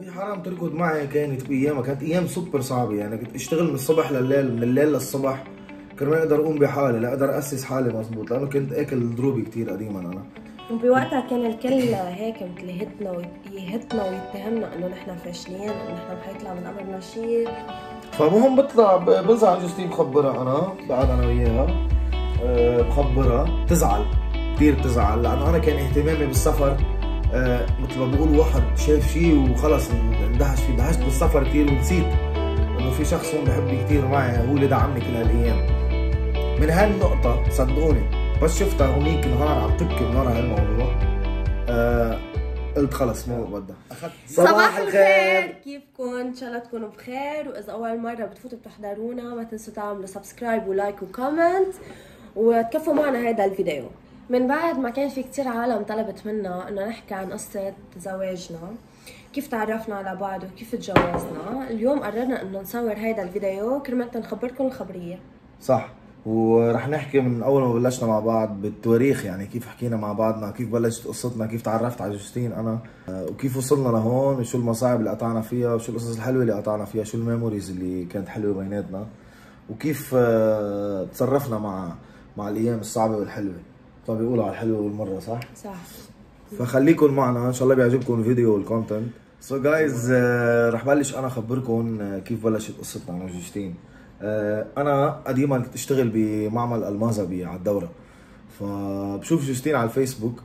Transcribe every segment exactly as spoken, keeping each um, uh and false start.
حرام تركض معي. كانت بايامها كانت ايام سوبر صعبه يعني. كنت اشتغل من الصبح لليل، من الليل للصبح كرمال اقدر اقوم بحالي، لا اقدر اسس حالي مضبوط، لانه كنت اكل ضروبي كثير قديما انا. وبوقتها كان الكل هيك مثل يهتنا ويهتنا ويتهمنا انه نحن فاشلين، انه نحن ما حيطلع من امرنا شيء. فمهم بطلع بنزل جوستين بخبرها انا، بقعد انا وياها أه بخبرها، تزعل كثير بتزعل، لانه انا كان اهتمامي بالسفر أه مثل ما بقول واحد شاف شيء وخلص اندهش فيه، اندهشت بالسفر كثير ونسيت انه في شخص هون بحبني كثير معي، هو اللي دعمني كل هالايام. من هالنقطة صدقوني بس شفتها هونيك نهار عم تبكي من ورا هالموضوع أه قلت خلص ما بدها. صباح الخير، كيفكم؟ ان شاء الله تكونوا بخير، واذا اول مرة بتفوتوا بتحضرونا ما تنسوا تعملوا سبسكرايب ولايك وكومنت وتكفوا معنا هذا الفيديو. من بعد ما كان في كتير عالم طلبت منا انه نحكي عن قصة زواجنا، كيف تعرفنا على بعض وكيف تجوزنا، اليوم قررنا انه نصور هذا الفيديو كرمال نخبركم الخبرية. صح، ورح نحكي من اول ما بلشنا مع بعض بالتواريخ، يعني كيف حكينا مع بعضنا، كيف بلشت قصتنا، كيف تعرفت على جوستين انا، وكيف وصلنا لهون، وشو المصاعب اللي قطعنا فيها، وشو القصص الحلوه اللي قطعنا فيها، شو الميموريز اللي كانت حلوه بيناتنا، وكيف تصرفنا مع مع الايام الصعبه والحلوه. طب بيقولوا على الحلوه والمره، صح؟ صح. فخليكم معنا ان شاء الله بيعجبكم الفيديو والكونتنت. سو so جايز رح بلش انا اخبركم كيف بلشت قصتنا مع جوستين. انا قديما كنت اشتغل بمعمل المازا على الدوره، فبشوف جوستين على الفيسبوك،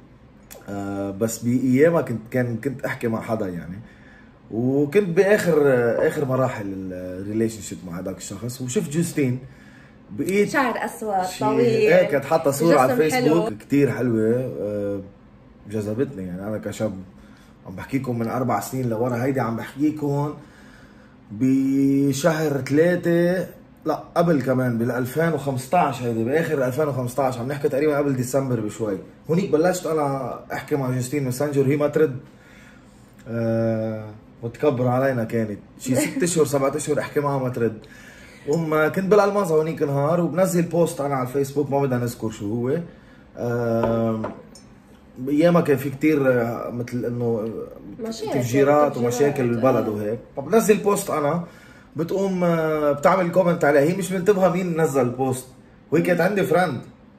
بس بايامها كنت كان كنت احكي مع حدا يعني، وكنت باخر اخر مراحل الريليشن شيب مع هذاك الشخص، وشفت جوستين بقيت شعر اسود طويل، ايه كانت حاطه صوره على الفيسبوك كثير حلوه، جذبتني يعني. انا كشاب عم بحكيكم من اربع سنين لورا، هيدي عم بحكيكم بشهر ثلاثة، لا قبل كمان بال ألفين وخمسطعش، هيدي باخر ألفين وخمسطعش، عم نحكي تقريبا قبل ديسمبر بشوي. هونيك بلشت انا احكي مع جوستين ماسنجر، هي ما ترد، آه متكبر علينا، كانت شي ست اشهر سبعة اشهر احكي معها ما ترد. وما كنت بالالمازا هونيك نهار وبنزل بوست انا على الفيسبوك، ما بدنا نذكر شو هو، آه ايامها كان في كثير مثل انه تفجيرات ومشاكل بالبلد وهيك، فبنزل بوست انا، بتقوم بتعمل كومنت عليها، هي مش منتبهه مين نزل البوست، وهي كانت عندي فرند،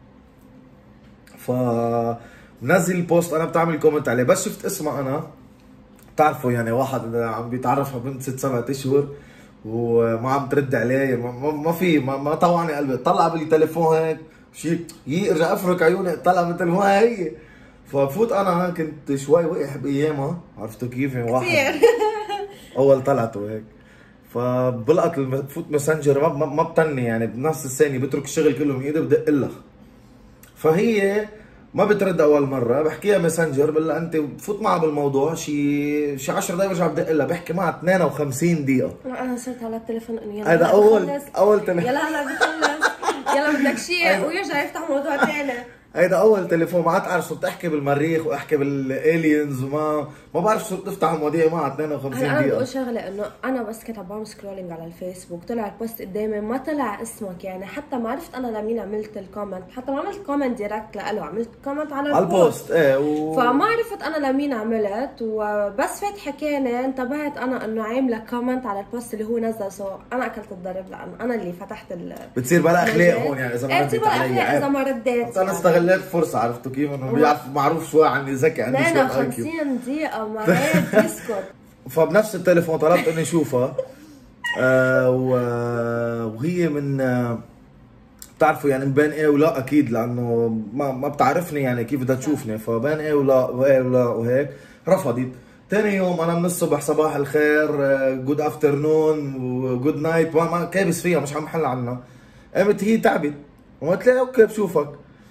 ف بنزل البوست انا بتعمل كومنت عليه، بس شفت اسمها انا، بتعرفوا يعني واحد عم بيتعرف على بنت ست سبعة اشهر وما عم ترد عليه، ما, ما في ما, ما طوعني قلبي، طلع بالتليفون هيك شيء يرجع افرك عيوني، طلع من التليفون هي، ففوت انا كنت شوي وقح بايامها، عرفتوا كيف يعني واحد اول طلعته هيك، فبلقط بفوت ماسنجر ما, ما بتني يعني، بنفس الثانيه بترك الشغل كله من ايدي بدق لها، فهي ما بترد اول مره، بحكيها ماسنجر، بقول لها انت بفوت معها بالموضوع شي شي عشر دقائق برجع بدق لها، بحكي معها اثنين وخمسين دقيقه. انا صرت على التليفون انه يلا هذا اول اول تليفون، يلا هلا بخلص، يلا بدك شيء ويرجع يفتح موضوع ثاني. هيدا اول تليفون، ما عاد اعرف شو بتحكي بالمريخ واحكي بالالينز، وما ما بعرف شو بتفتح المواضيع معها اثنين وخمسين دقيقه. انا بقول شغله، انه انا بس كنت عم بعمل سكرولينج على الفيسبوك، طلع البوست قدامي ما طلع اسمك يعني، حتى ما عرفت انا لمين عملت الكومنت، حتى ما عملت كومنت دايركت له، عملت كومنت على البوست, على البوست. ايه و... فما عرفت انا لمين عملت، وبس فات حكينا انتبهت انا انه عامله كومنت على البوست اللي هو نزل، سو انا اكلت الضرب لانه انا اللي فتحت ال بتصير بلا اخلاق هون يعني، اذا ما رديت علي اذا ما رديت انا استغليت فرصه، عرفتوا كيف انه بيعرف معروف شوي عني ذكي، عندي شوي اثنين وخمسين دقيقه ما عاد يسكت. فبنفس التليفون طلبت اني اشوفها، آه وهي من آه بتعرفوا يعني بين ايه ولا اكيد، لانه ما ما بتعرفني يعني كيف بدها تشوفني، فبين ايه ولا وايه ولا وهيك رفضت. ثاني يوم انا من الصبح صباح الخير، جود افترنون وجود نايت، ما كابس فيها، مش عم حل عنها. قامت هي تعبت وقلت لها اوكي بشوفك،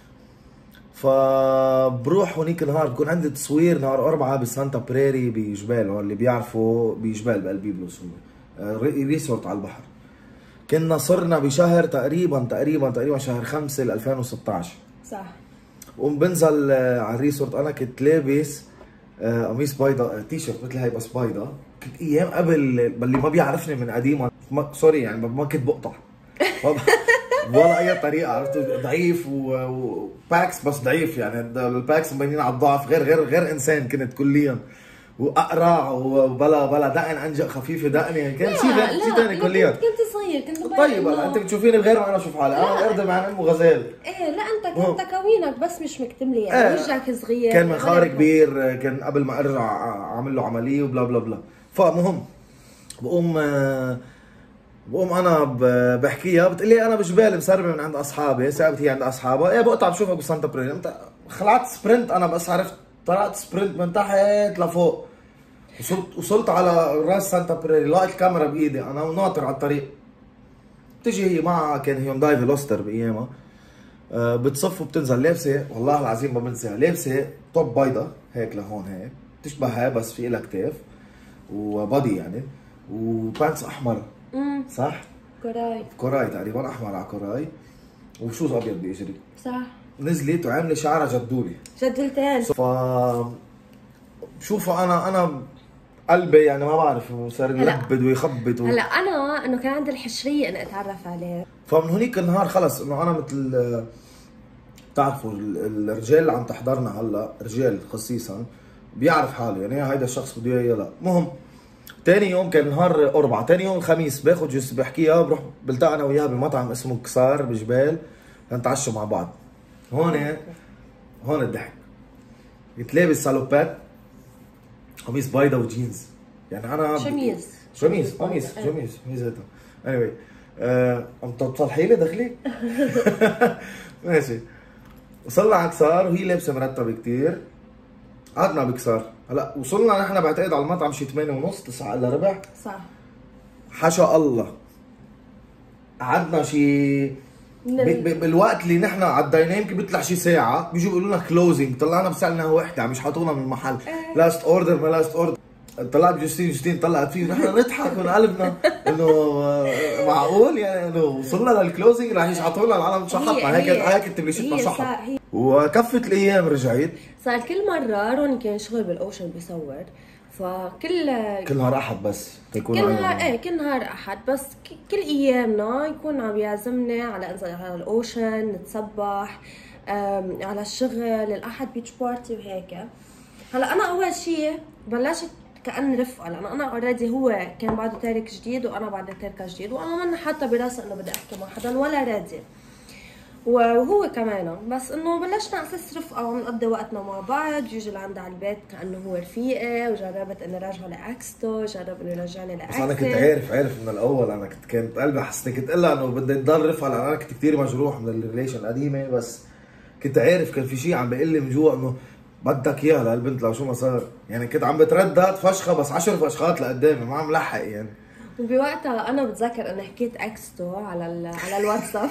فبروح هونيك نهار بكون عندي تصوير نهار أربعة بسانتا بريري بجبال، اللي بيعرفوا بجبال بقلب بيبلوس، هو ريسورت على البحر. كنا صرنا بشهر تقريبا تقريبا تقريبا شهر خمسة ل ألفين وستطعش، صح. وبنزل على الريسورت، انا كنت لابس قميص بيضاء، تي شيرت مثل هي بس بيضاء، كنت ايام قبل اللي ما بيعرفني من قديما، سوري يعني ما كنت بقطع ولا اي طريقه، عرفتوا ضعيف وباكس بس ضعيف يعني، الباكس مبينين على الضعف، غير غير غير انسان كنت كليا. واقرع وبلا بلا دقن انجق خفيفه دقني كان شيء شيء ثاني كليا. كنت صغير كنت طيب هلا انت بتشوفيني بغير ما انا اشوف حالي، انا القرد مع امه غزال. ايه لا انت كنت تكوينك بس مش مكتمل يعني وجهك ايه صغير كان منخار كبير، كان قبل ما ارجع اعمل له عمليه وبلا بلا بلا. فمهم بقوم بقوم انا بحكيها بتقول لي انا بجبال مسربه من عند اصحابي، ثابت هي عند اصحابها، ايه بقطع بشوفك بسانتا بريري. انت خلعت سبرنت انا بس عرفت طلعت سبرنت من تحت لفوق، وصلت وصلت على راس سانتا بريري، لقيت الكاميرا بايدي انا وناطر على الطريق. بتجي هي معها كان هيونداي فيلوستر بايامها، أه بتصف وبتنزل لابسه والله العظيم ما بنساها، لابسه توب بيضة هيك لهون هيك بتشبهها بس في لها كتاف وبادي يعني، وبانس احمر امم صح؟ كوراي كوراي تقريبا احمر على كوراي وشوز ابيض باجري. صح. نزلت وعامله شعرها جدولي جدولتين. ف شوفوا انا انا قلبي يعني ما بعرف صار يلبد ويخبط و... هلا انا انه كان عندي الحشريه اني اتعرف عليه، فمن هونيك النهار خلص انه انا مثل بتعرفوا الرجال اللي عم تحضرنا هلا رجال خصيصا بيعرف حاله يعني هيدا الشخص بده اياه لا. المهم ثاني يوم كان نهار اربعاء، ثاني يوم الخميس باخذ جوز بحكيها بروح بلتقى انا وياها بمطعم اسمه كسار بجبال لنتعشوا مع بعض. هون هون الضحك، كنت لابس سالوبات قميص بيضة وجينز يعني انا شميز شميز قميص شميز ميزتها اني واي انت بتصلحي لي دخلي ماشي. وصلنا على كسار وهي لابسه مرتبه كثير، قعدنا بكسار. هلا وصلنا نحن بعتقد على المطعم شي ثمانية ونص تسعة الا ربع صح. حاشا الله قعدنا شي بالوقت اللي نحن عدينا يمكن بيطلع شي ساعه بيجوا بيقولوا لنا كلوزنج، طلعنا بسالنا وحده عم يشحطونا من المحل لاست اوردر ما لاست اوردر. طلعت جوستين جوستين طلعت فيه نحن نضحك من قلبنا انه معقول يعني انه وصلنا للكلوزنج رح يشحطونا العالم تشحطنا هيك هيك تبليشتنا شحط. وكفت الايام رجعت صار كل مره روني كان شغل بالاوشن بيصور، فكل كل نهار احد بس كل نهار ايه كل نهار احد بس كل ايامنا يكون عم يعزمنا على انزل على الاوشن نتسبح على الشغل الاحد بيتش بارتي وهيك. هلا انا اول شيء بلشت كأن رفقه لانه انا اوريدي هو كان بعده تارك جديد وانا بعدي تاركه جديد وانا ما حاطه براسي انه بدي احكي مع حدا ولا راضيه وهو كمان، بس انه بلشنا اساس رفقه ونقضي وقتنا مع بعض. يجي لعندي على البيت كانه هو رفيقي وجربت اني ارجعه لاكسته، جرب انه يرجعني لاكسته. بس انا كنت عارف عارف من الاول، انا كنت كانت قلبي حسيت كنت قلها انه بدي تضل رفقه لان انا كنت كثير مجروح من الريليشن القديمه، بس كنت عارف كان في شيء عم بيقول لي من جوا انه بدك اياها لهالبنت لو شو ما صار، يعني كنت عم بتردد فشخه بس عشر فشخات لقدامي ما عم لحق يعني. وبوقتها انا بتذكر اني حكيت اكسته على على الواتساب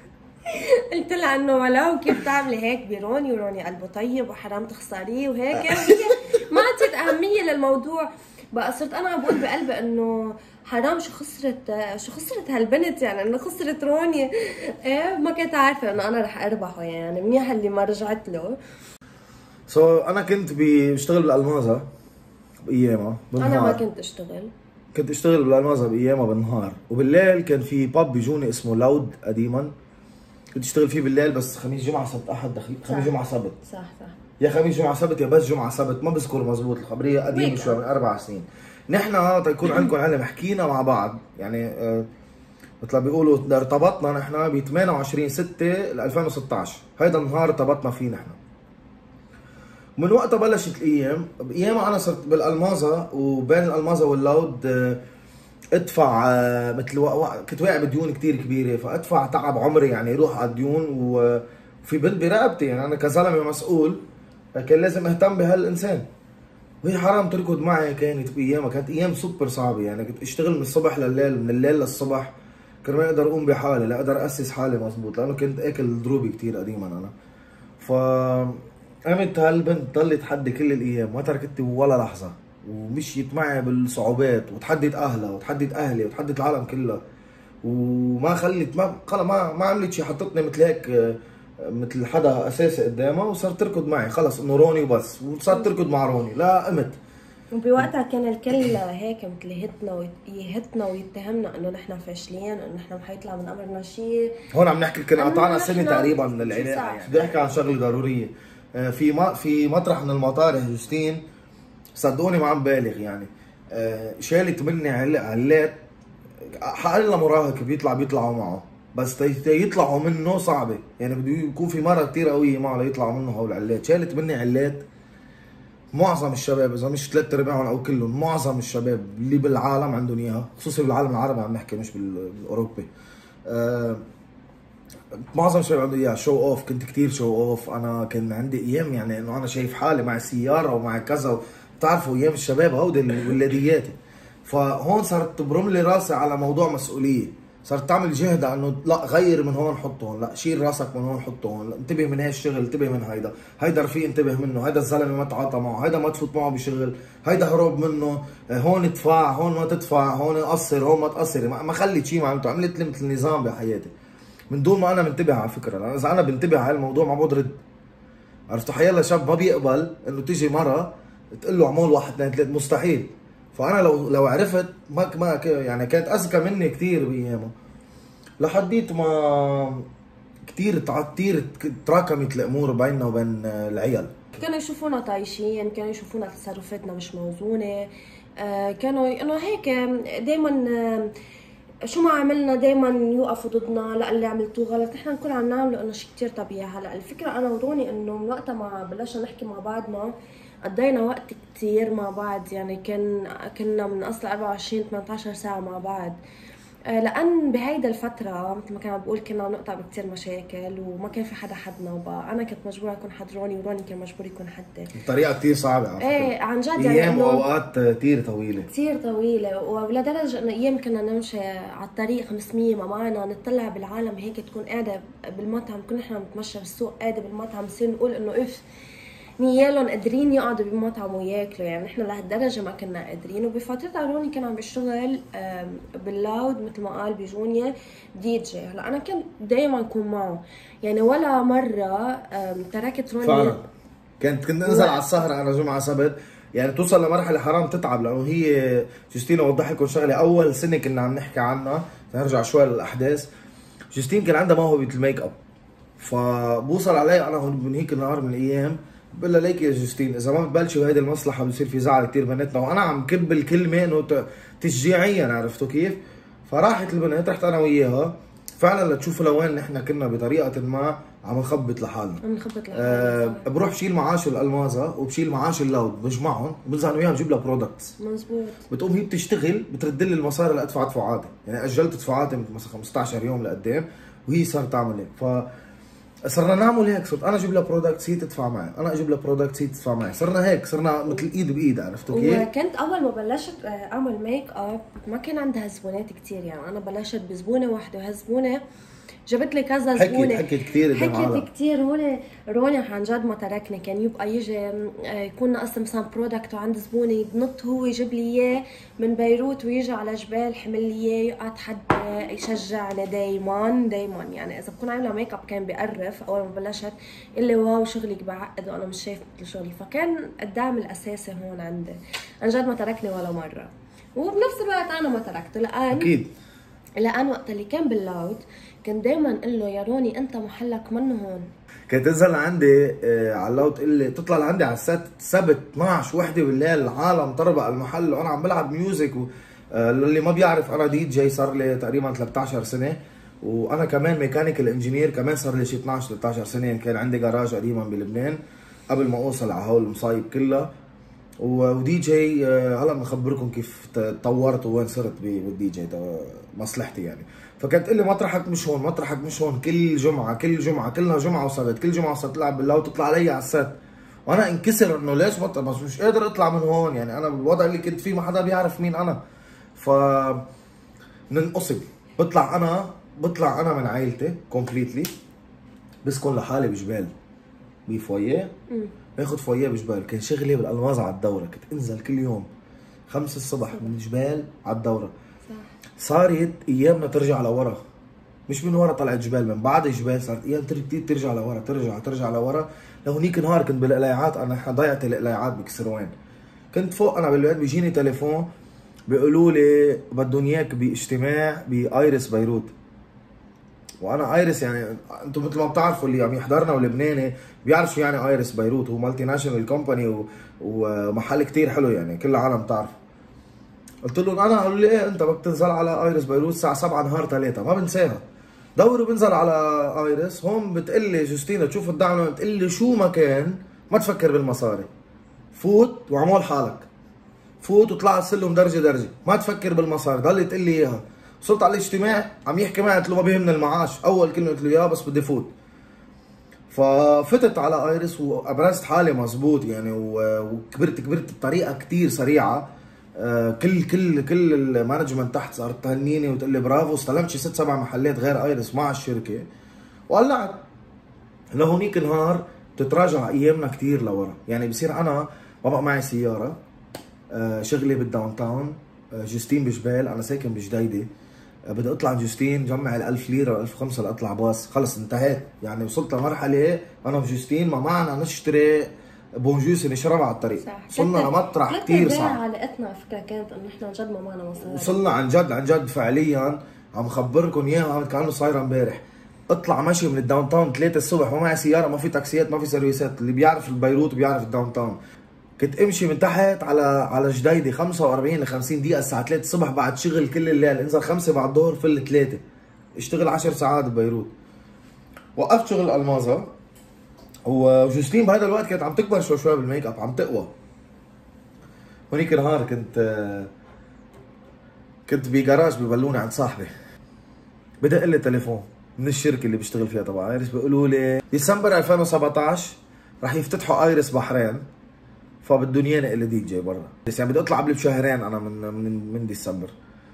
قلت لها انه ولو كيف تعملي هيك بروني وروني قلبه طيب وحرام تخسريه وهيك وهي ما عطيت اهميه للموضوع. بقى صرت انا عم بقول بقلبي انه حرام شو خسرت شو خسرت هالبنت يعني انه خسرت روني. ايه ما كنت عارفه انه انا رح اربحه يعني منيح اللي ما رجعت له. سو so, انا كنت بشتغل بالالمازه بايامها بالنهار. انا ما كنت اشتغل كنت اشتغل بالالمازه بايامها بالنهار، وبالليل كان في باب بيجوني اسمه لاود قديما كنت اشتغل فيه بالليل بس خميس جمعه سبت احد دخيل خميس جمعه سبت صح صح يا خميس جمعه سبت يا بس جمعه سبت ما بذكر مزبوط، الخبريه قديمه شوي من اربع سنين. نحن تيكون عندكم علم حكينا مع بعض يعني آه مثل ما بيقولوا ارتبطنا نحن ب ثمانية وعشرين ستة ألفين وستطعش، هيدا النهار ارتبطنا فيه نحن. من وقتها بلشت الايام، بايامها انا صرت بالالمازه وبين الالمازه واللاود آه ادفع آه مثل و... كنت واقع بديون كثير كبيره، فادفع تعب عمري يعني يروح على الديون، وفي بنت برقبتي يعني انا كزلمه مسؤول كان لازم اهتم بهالانسان، وهي حرام تركض معي. كانت بايامها كانت ايام سوبر صعبه يعني كنت اشتغل من الصبح لليل من الليل للصبح كرمال اقدر اقوم بحالي لا اقدر اسس حالي مزبوط لانه كنت اكل ضروبي كثير قديما انا. ف قامت هالبنت ضلت تحدي كل الايام ما تركتني ولا لحظه، ومشيت معي بالصعوبات وتحدت اهلها وتحدت اهلي وتحدت العالم كلها، وما خلت ما خلص ما ما عملت شيء حطتني مثل هيك مثل حدا اساسي قدامها، وصارت تركض معي خلص انه روني وبس، وصارت تركض مع روني لا قمت. وبوقتها كان الكل هيك مثل يهتنا ويهتنا ويتهمنا انه نحن فاشلين انه نحن ما حيطلع من امرنا شيء. هون عم نحكي كنا قطعنا سنه تقريبا من العلاقه يعني بدي احكي عن شغله ضروريه. في ما في مطرح من المطارح جوستين صدقوني ما عم بالغ يعني. آه شالت مني علات، حقل مراهق بيطلع بيطلعوا معه، بس يطلعوا منه صعبه يعني، بده يكون في مره كثير قويه معه ليطلعوا منه هول العلات. شالت مني علات معظم الشباب، اذا مش ثلاث ارباعهم او كلهم، معظم الشباب اللي بالعالم عندهم اياها، خصوصي بالعالم العربي عم نحكي مش بالاوروبي. آه معظم الشباب عندهم اياها. شو اوف، كنت كثير شو اوف. انا كان عندي ايام يعني انه انا شايف حالي مع سياره ومع كذا، بتعرفوا ايام الشباب هودي ولادياتي. فهون صارت تبرم لي راسي على موضوع مسؤوليه، صارت تعمل جهد انه لا غير من هون حط هون، لا شيل راسك من هون حط هون، انتبه من هالشغل، انتبه من هيدا، هيدا رفيق انتبه منه، هيدا الزلمه ما تعاطى معه، هيدا ما تفوت معه بشغل، هيدا هروب منه، هون ادفع هون ما تدفع، هون قصر هون ما تقصري، ما خليت شيء ما عملته، عملت لي مثل نظام بحياتي من دون ما انا منتبه. على فكره لأن اذا انا بنتبه على الموضوع ما بقدر. عرفتوا حيلا شاب ما بيقبل انه تيجي مره تقول له اعمل واحد اثنين ثلاثه، مستحيل. فانا لو لو عرفت ما ما يعني كانت اذكى مني كثير بايامها، لحديت ما كثير كثير تراكمت الامور بيننا وبين العيال. كانوا يشوفونا طايشين، كانوا يشوفونا تصرفاتنا مش موزونه، كانوا انه هيك دائما شو ما عملنا دائما يوقفوا ضدنا، لا اللي عملتوه غلط، نحن نكون عم نعمله انه شيء كثير طبيعي. هلا الفكره انا وروني انه من وقتها ما بلشنا نحكي مع بعضنا قضينا وقت كثير مع بعض، يعني كان كنا من اصل أربعة وعشرين ثمانية عشر ساعه مع بعض، لان بهيدا الفتره مثل ما كان عم بقول كنا نقطع بكثير مشاكل وما كان في حدا حدنا، وبقى انا كنت مجبوره اكون حد روني وروني كان مجبور يكون حدي بطريقه كثير صعبه على فكره. ايه عن جد يعني ايام واوقات كثير طويله كثير طويله، ولدرجه انه ايام كنا نمشي على الطريق خمسمية ما معنا، نطلع بالعالم هيك تكون قاعده بالمطعم، كنا نحن نتمشى بالسوق قاعده بالمطعم، نصير نقول انه اف نيالهم قادرين يقعدوا بمطعم وياكلوا، يعني نحن لهالدرجه ما كنا قادرين. وبفترتها روني كان عم بيشتغل باللاود مثل ما قال بجونيا دي جي. هلا انا كنت دائما اكون معه، يعني ولا مره تركت روني فعلا. كنت كنت انزل على السهره انا جمعه سبت، يعني توصل لمرحله حرام تتعب، لانه هي جوستين اوضح لكم شغله، اول سنه كنا عم نحكي عنها، نرجع شوي للاحداث. جوستين كان عندها موهبه الميك اب، فبوصل علي انا من هيك نهار من الايام بقول لها ليك يا جوستين اذا ما بتبلشي بهيدي المصلحه بصير في زعل كثير بيناتنا، وانا عم كب الكلمه انه تشجيعيا، عرفتوا كيف؟ فراحت البنت، رحت انا وياها فعلا لتشوفوا لوين نحن كنا بطريقه ما عم نخبط لحالنا. عم نخبط لحالنا. أه بروح بشيل معاش الالمازه وبشيل معاش اللاود، بجمعهم بنزل انا وياها بجيب لها برودكتس. مزبوط. بتقوم هي بتشتغل بترد لي المصاري لادفع دفعاتي، يعني اجلت دفعاتي مثلا خمسة عشر يوم لقدام وهي صارت تعمل هيك. ف صرنا نعمل هيك، صرت انا اجيب لها برودكتس هي تدفع معي، انا اجيب لها برودكتس هي تدفع معي، صرنا هيك، صرنا مثل ايد بايد، عرفتوا كيف؟ وكنت اول ما بلشت اعمل ميك اب ما كان عندها زبونات كثير، يعني انا بلشت بزبونه واحده وهالزبونه جابت لي كذا زبونه، حكيت حكيت كثير حكيت كثير. روني روني عن جد ما تركني، كان يبقى يجي يكون ناقص مثلا برودكت وعند زبونه ينط هو يجيب لي اياه من بيروت ويجي على جبال حمل لي اياه، يقعد حد يشجعني دايما دايما. يعني اذا بكون عامله ميك اب كان بيقرف اول ما بلشت يقول لي واو شغلك بعقد وانا مش شايف مثل شغلي، فكان الدعم الاساسي هون عندي. عن جد ما تركني ولا مره، وبنفس الوقت انا ما تركته، لان اكيد لان وقت اللي كان باللاود كان دائما اقول له يا روني انت محلك منه هون. كانت تنزل عندي آه على اللاود تقول لي، تطلع لعندي على السات سبت اثنعش وحده بالليل، العالم طربق المحل وانا عم بلعب ميوزك. و آه اللي ما بيعرف انا دي جي صار لي تقريبا ثلاثة عشر سنه، وانا كمان ميكانيكال انجينير كمان صار لي شي اثنعش ثلاثة عشر سنه. كان عندي جراج قديما بلبنان قبل ما اوصل على هول المصايب كلها، ودي جي آه هلا بخبركم كيف تطورت وين صرت بالدي جي مصلحتي يعني. فكانت تقول لي مطرحك مش هون، مطرحك مش هون، كل جمعه كل جمعه كلها جمعه وسبت، كل جمعه وسبت تلعب بالله وتطلع علي على السات، وانا انكسر انه ليش بطل، بس مش قادر اطلع من هون، يعني انا بالوضع اللي كنت فيه ما حدا بيعرف مين انا. ف ننقصب، بطلع انا بطلع انا من عائلتي كومبليتلي، بسكن لحالي بجبال بفويه، باخذ فويه بجبال. كان شغلي بالالماظ على الدوره، كنت انزل كل يوم خمسة الصبح من الجبال على الدوره. صارت ايامنا ترجع لورا، مش من ورا طلعت جبال، من بعد الجبال صارت ايام ترجع لورا ترجع ترجع لورا. لهونيك نهار كنت بالقلايعات، انا ضيعت القلايعات بكسروان، كنت فوق انا بالبيت بيجيني تليفون بيقولوا لي بدهم اياك باجتماع بايرس بيروت. وانا ايرس يعني انتم مثل ما بتعرفوا اللي عم يحضرنا ولبناني بيعرف شو يعني ايرس بيروت. هو مالتي ناشونال كومباني ومحل كتير حلو يعني كل العالم بتعرف. قلت لهم انا، قالوا لي ايه انت بدك تنزل على ايرس بيروت الساعه سبعة نهار ثلاثة، ما بنساها. دوروا بنزل على ايرس هون، بتقلي جوستينا تشوف الدعم، بتقلي شو ما كان ما تفكر بالمصاري، فوت وعمول حالك، فوت وطلع السلم درجه درجه، ما تفكر بالمصاري، ضل تقول لي اياها. وصلت على الاجتماع عم يحكي معي، قلت له ما بيهمني المعاش، اول كلمه قلت له اياها بس بدي فوت. ففتت على ايرس وابرزت حالي مزبوط يعني، وكبرت كبرت بطريقه كثير سريعه. كل كل كل المانجمنت تحت صارت تهنيني وتقول لي برافو. استلمت شي ست سبع محلات غير ايرس مع الشركه وقلعت. لهونيك نهار بتتراجع ايامنا كثير لورا، يعني بصير انا ما بقى معي سياره، شغلي بالداون تاون، جوستين بجبال، انا ساكن بجديده، بدي اطلع جوستين جمع ال ألف ليره وال ألف وخمسمية لاطلع باص، خلص انتهيت يعني. وصلت لمرحله انا وجوستين ما معنا نشتري بونجوس نشربها على الطريق. صح. وصلنا لمطرح كثير صعب. علاقتنا على فكره كانت انه احنا عن جد ما معنا مصاري. وصلنا عن جد عن جد فعليا عم خبركم اياها كانه صايره امبارح. اطلع ماشي من الداون تاون ثلاثة الصبح، ما معي سياره، ما في تاكسيات، ما في سيرفيسات. اللي بيعرف البيروت بيعرف الداون تاون. كنت امشي من تحت على على جديده خمسة وأربعين ل خمسين دقيقه الساعه ثلاثة الصبح بعد شغل كل الليل، انزل خمسة بعد الظهر فل ثلاثة، اشتغل عشر ساعات ببيروت. وقفت شغل المازا، وجوستين بهذا الوقت كانت عم تكبر شوي شوي بالميك اب، عم تقوى. هونيك نهار كنت كنت بجراج ببلوني عند صاحبي، بدق لي تليفون من الشركه اللي بشتغل فيها تبع ايرس، بيقولوا لي ديسمبر ألفين وسبعطعش رح يفتتحوا ايرس بحرين، فبدهم ياني الي دي جي برا، بس يعني بدي اطلع قبل بشهرين انا من من من ديسمبر.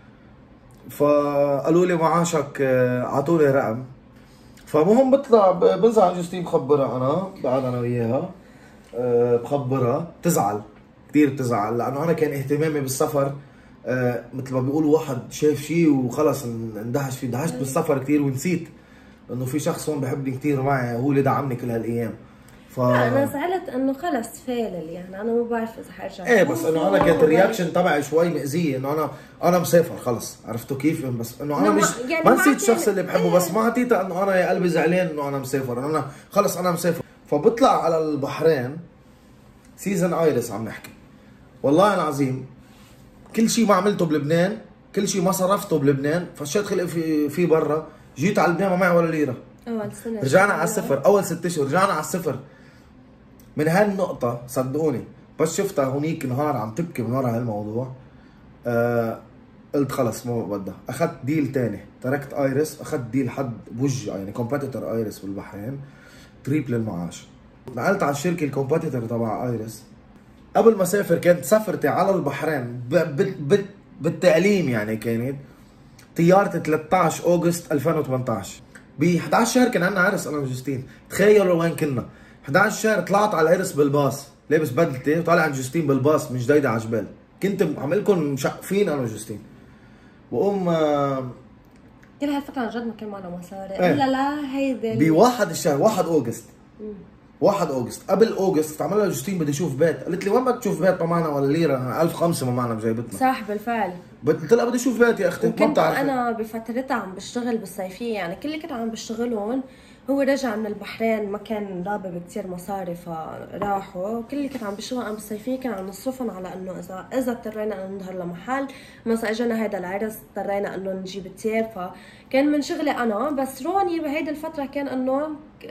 فقالوا لي معاشك، اعطوني رقم. فمهم بطلع بنزل على جوستين بخبرها، انا بقعد انا وياها بخبرها، بتزعل كثير بتزعل، لانه انا كان اهتمامي بالسفر مثل ما بيقولوا واحد شاف شيء وخلص اندهش فيه، اندهشت بالسفر كثير ونسيت انه في شخص هون بحبني كثير معي، هو اللي دعمني كل هالايام. ف... لا انا زعلت انه خلص فالل، يعني انا ما بعرف اذا حرجع. ايه بس انه انا كانت الرياكشن تبعي شوي مأذيه، انه انا انا مسافر خلص، عرفتوا كيف؟ بس انه انا مش يعني ما نسيت الشخص اللي بحبه، بس ما اعطيته انه انا يا قلبي زعلان انه انا مسافر، انا خلص انا مسافر. فبطلع على البحرين سيزن ايرس عم نحكي، والله العظيم كل شيء ما عملته بلبنان، كل شيء ما صرفته بلبنان، فشيت خلق في في برا، جيت على لبنان ما معي ولا ليره. اول سنه رجعنا على الصفر، اول ست اشهر رجعنا على الصفر. من هالنقطة صدقوني بس شفتها هونيك نهار عم تبكي من ورا هالموضوع، آه قلت خلص ما بدها، اخذت ديل ثاني، تركت ايرس، اخذت ديل حد بوجه يعني كومبيتيتور ايرس بالبحرين، تريبل المعاش. نقلت على الشركة الكومبيتيتور تبع ايرس. قبل ما سافر كانت سفرتي على البحرين بالتعليم يعني، كانت طيارتي ثلاثطعش أوغست ألفين وثمنطعش، ب إحدى عشر شهر كان عندنا عرس انا وجوستين. تخيلوا وين كنا، إحدى عشر شهر طلعت على العرس بالباص، لابس بدلتي وطالع عند جوستين بالباص من جديده على جبال، كنت عاملكم مشقفين انا وجوستين. وقوم كل هالفتره عن جد ما كان معنا مصاري الا لا هيدي بواحد الشهر، واحد أوغست، واحد أوغست. قبل أوغست كنت عامل لها جوستين بدي اشوف بيت، قالت لي وين بدك تشوف بيت ما معنا ولا ليره، انا ألف وخمسمية ما معنا بجيبتنا. صح بالفعل. قلت لها بدي اشوف بيت يا اختي، ما بتعرفي. انا بفترتها عم بشتغل بالصيفيه، يعني كل اللي كنت عم بشتغلهم هو رجع من البحرين ما كان رابب كثير مصاري فراحوا، كل اللي كنت عم بشتغل عم بالصيفيه كان عم نصرفهم على انه اذا اذا اضطرينا انه نظهر لمحل، مثلا اجانا هيدا العرس اضطرينا انه نجيب تياب، فكان من شغلي انا. بس روني بهيدي الفتره كان انه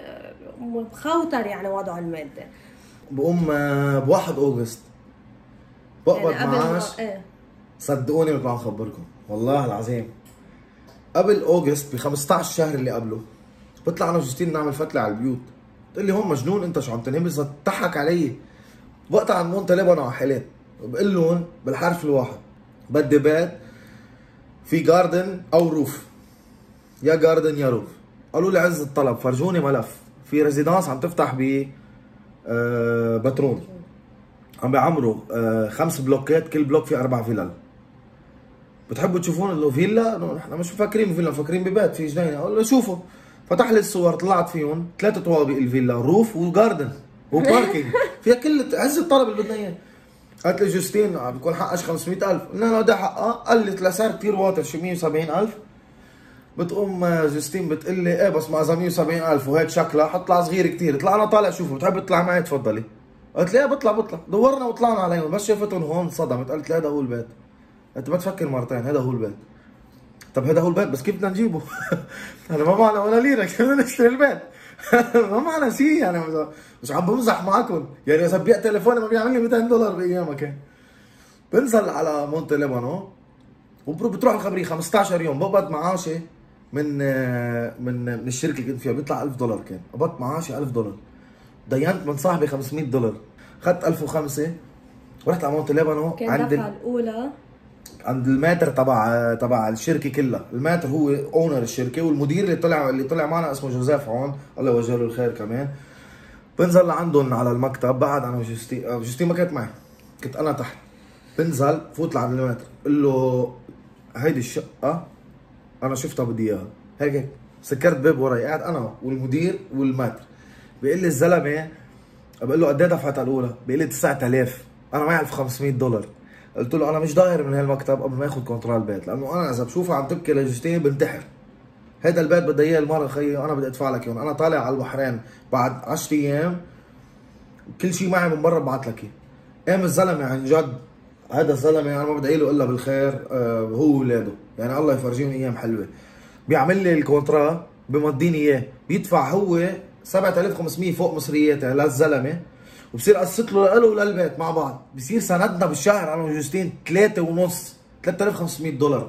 مخوطر يعني وضعه المادي. بقوم بواحد أوغست بقبض يعني معاش، ايه صدقوني مثل ما عم خبركم والله العظيم، قبل أوغست ب خمسطعش شهر اللي قبله بطلع انا وجوستين نعمل فتله على البيوت، بتقول لي هون مجنون انت شو عم تنهبس، تضحك علي. وقتها عند مونتا لبنان وحالات، بقول لهم بالحرف الواحد بدي بيت في جاردن او روف، يا جاردن يا روف. قالوا لي عز الطلب، فرجوني ملف في ريزيدانس عم تفتح ب آه بترون، عم بيعمروا آه خمس بلوكات، كل بلوك فيه اربع فيلل. بتحبوا تشوفون انه فيلا؟ نحن مش مفكرين فيلا، مفكرين ببيت في جنينه. قال له شوفوا، فتح لي الصور طلعت فيهم ثلاث طوابق الفيلا، روف وجاردن وباركينج فيها كل عز الطلب اللي بدنا اياه. قالت لي جوستين بيكون حقش خمسمية ألف، قلنا له ده حقها، قال لي الاسعار كثير واطي شي مية وسبعين ألف. بتقوم جوستين بتقول لي ايه بس مع مية وسبعين ألف وهيك شكلها حطلع صغير كثير. قلت لها انا طالع شوفه بتحب تطلع معي تفضلي. قلت لي ايه بطلع بطلع. دورنا وطلعنا عليهم بس شافتهم هون صدمت. قلت لي هذا هو البيت. انت ما تفكر مرتين هذا هو البيت. طب هذا هو البيت بس كيف بدنا نجيبه؟ انا ما معنا ولا ليره كيف بدنا نشتري البيت؟ ما معنا شيء يعني مش عم بمزح معكم يعني اذا ببيع تليفوني ما بيعمل لي مئتين دولار بايامها كان. بنزل على مونتي ليبانو وبتروح الخبريه خمسطعش يوم بقبض معاشي من من من الشركه اللي كنت فيها بيطلع ألف دولار كان قبضت معاشي ألف دولار. دينت من صاحبي خمسمية دولار اخذت ألف وخمسة ورحت على مونتي ليبانو كان الدفعه الاولى عند الماتر تبع تبع الشركه كلها. الماتر هو اونر الشركه والمدير اللي طلع اللي طلع معنا اسمه جوزيف عون الله يوجه له الخير كمان. بنزل لعندهم على المكتب بقعد انا وجوستين. جوستين ما كانت معي كنت انا تحت. بنزل فوت لعند الماتر بقول له هيدي الشقه انا شفتها بدي اياها هيك هيك. سكرت باب وراي قاعد انا والمدير والماتر. بيقول لي الزلمه بقول له قد ايه دفعتها الاولى؟ بيقول لي تسعة آلاف. انا معي ألف وخمسمية دولار. قلت له انا مش ضاهر من هالمكتب قبل ما ياخذ كنترول البيت لانه انا اذا بشوفها عم تبكي لجوستين بنتحر. هيدا البيت بدي اياه المره خيي وانا بدي ادفع لك اياه. انا طالع على البحرين بعد عشرة ايام كل شيء معي من برا ببعث لك اياه. قام الزلمه عن جد هذا الزلمه انا ما بدعي له الا بالخير. آه هو واولاده يعني الله يفرجيهم ايام حلوه. بيعمل لي الكونترا بمضيني اياه بيدفع هو سبعة آلاف وخمسمية فوق مصرياته للزلمه وبصير قسط له له وللبيت مع بعض. بصير سندنا بالشهر انا وجوستين ثلاثة ونص ثلاثة آلاف وخمسمية دولار.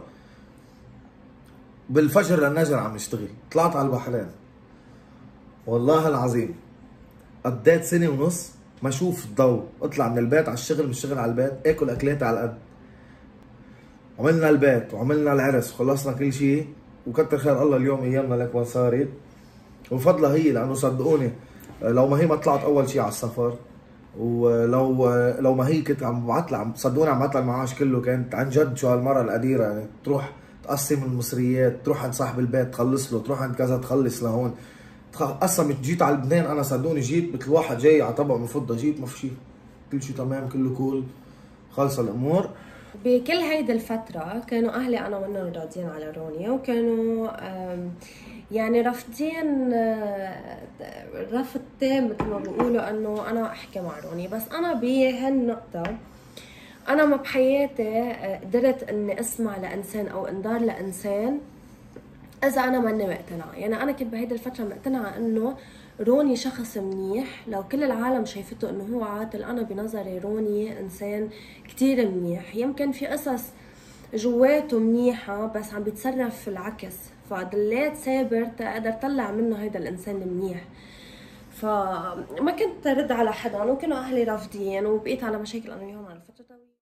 بالفجر للنجر عم نشتغل. طلعت على البحرين والله العظيم قضيت سنه ونص ما اشوف الضوء. اطلع من البيت على الشغل من الشغل على البيت اكل اكلاتي على القد. عملنا البيت وعملنا العرس وخلصنا كل شيء وكتر خير الله اليوم ايامنا لك وين صارت وفضلها هي لانه صدقوني لو ما هي ما طلعت اول شيء على السفر ولو لو ما هي كنت عم ببعث لها صدقوني عم ببعث لها المعاش كله. كانت عن جد شو هالمره القديره يعني تروح تقسم المصريات تروح عند صاحب البيت تخلص له تروح عند كذا تخلص لهون. قسمت جيت على لبنان انا صدقوني جيت مثل واحد جاي على طبق من فضه. جيت ما في شيء كل شيء تمام كله كول خلص الامور. بكل هيدي الفترة كانوا أهلي أنا وإنهم راضيين على رونيا وكانوا يعني رافضين رفض تام مثل ما بيقولوا إنه أنا أحكي مع روني. بس أنا بهالنقطة أنا ما بحياتي قدرت إني أسمع لإنسان أو إنذار لإنسان إذا أنا ماني مقتنعة. يعني أنا كنت بهيدي الفترة مقتنعة إنه روني شخص منيح. لو كل العالم شايفته انه هو عاطل انا بنظري روني انسان كتير منيح. يمكن في قصص جواته منيحة بس عم بيتصرف العكس فضليت سابر تقدر طلع منه هيدا الانسان المنيح. فما كنت رد على حدا وكانوا اهلي رافضين وبقيت على مشاكل انا وياهم على فترة طويلة.